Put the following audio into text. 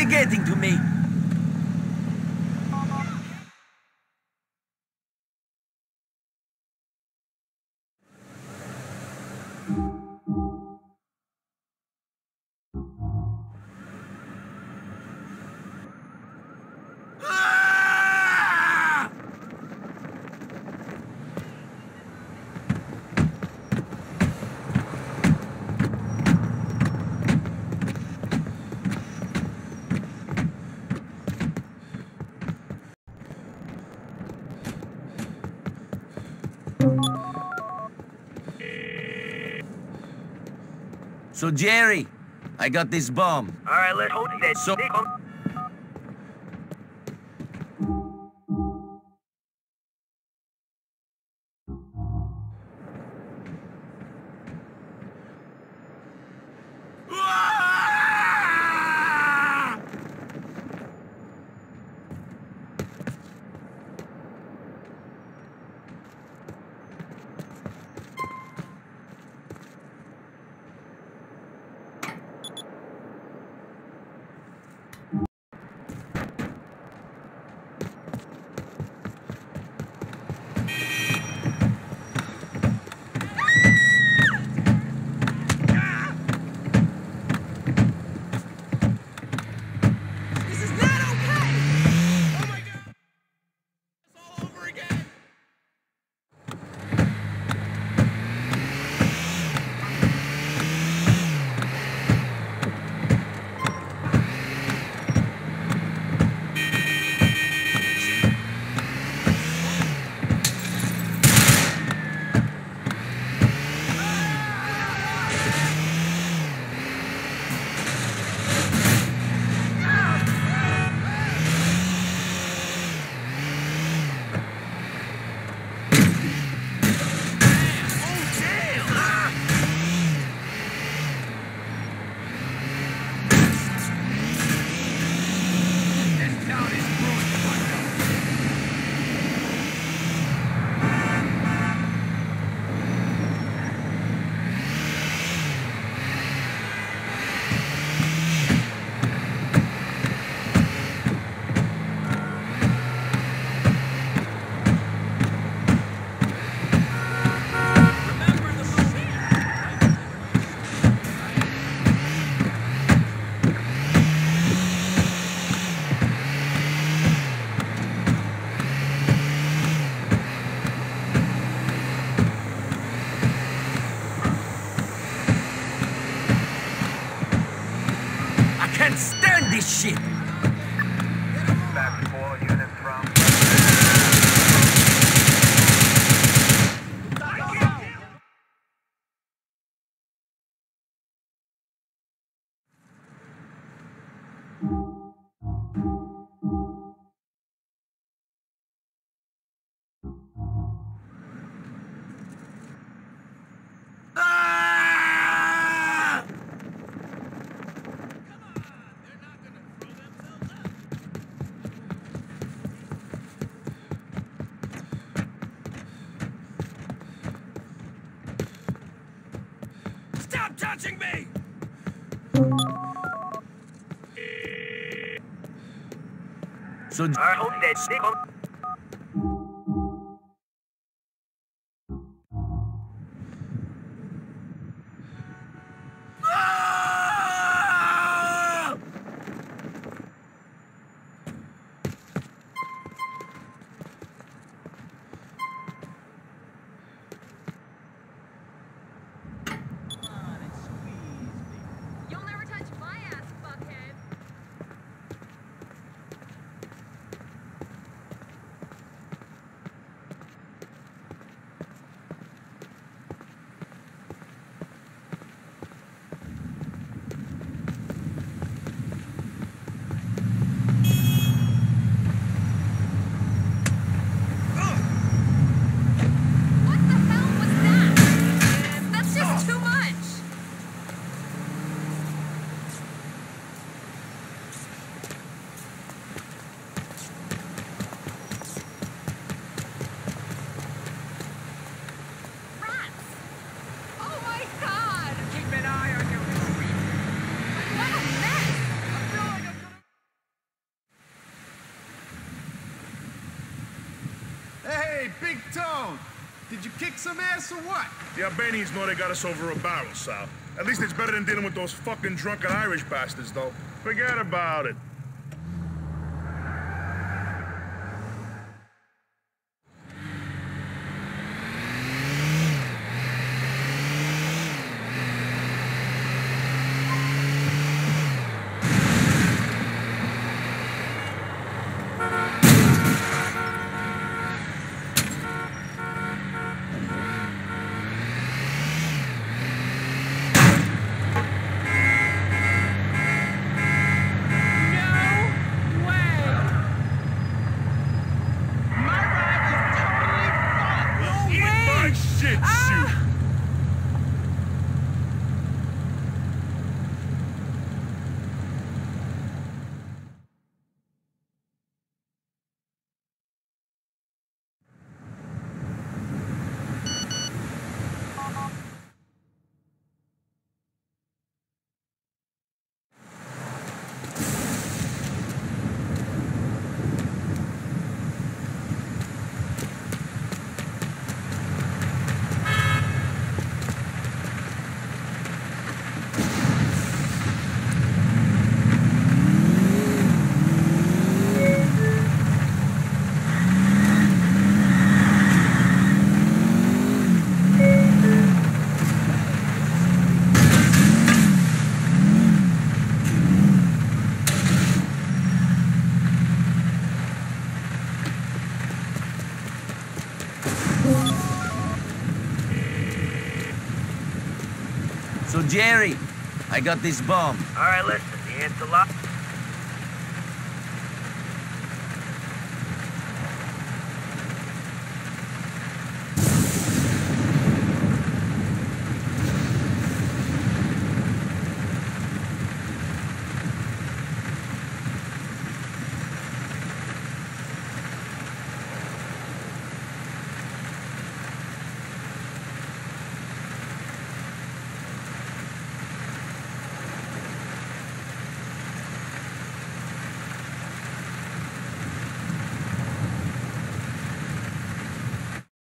really getting to me. So, Jerry, I got this bomb. All right, let's hold that. So- This is not okay! Oh my god! It's all over again! I can't stand this shit! Back to all units from. Ah! They're not gonna throw themselves up! Stop touching me! So, All right, hold that stick on. Ah! You'll never touch my ass, fuckhead. Did you kick some ass or what? The Albanians know they got us over a barrel, Sal. At least it's better than dealing with those fucking drunken Irish bastards, though. Forget about it. So, Jerry, I got this bomb. All right, listen. The answer lock.